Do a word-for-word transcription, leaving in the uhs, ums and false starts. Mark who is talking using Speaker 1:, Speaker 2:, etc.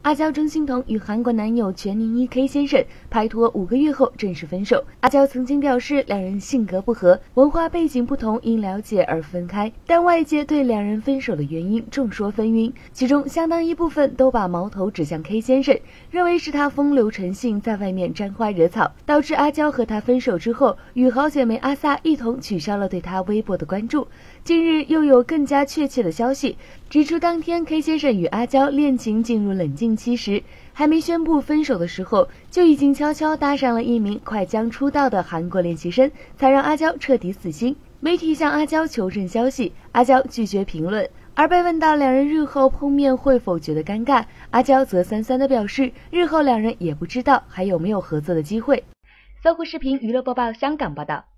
Speaker 1: 阿娇钟欣桐与韩国男友全宁一 K 先生拍拖五个月后正式分手。阿娇曾经表示，两人性格不合，文化背景不同，因了解而分开。但外界对两人分手的原因众说纷纭，其中相当一部分都把矛头指向 K 先生，认为是他风流成性，在外面沾花惹草，导致阿娇和他分手之后，与好姐妹阿 sa 一同取消了对他微博的关注。近日又有更加确切的消息，指出当天 K 先生与阿娇恋情进入冷静期时，还没宣布分手的时候，就已经悄悄搭上了一名快将出道的韩国练习生，才让阿娇彻底死心。媒体向阿娇求证消息，阿娇拒绝评论。而被问到两人日后碰面会否觉得尴尬，阿娇则酸酸地表示，日后两人也不知道还有没有合作的机会。搜狐视频娱乐播报香港报道。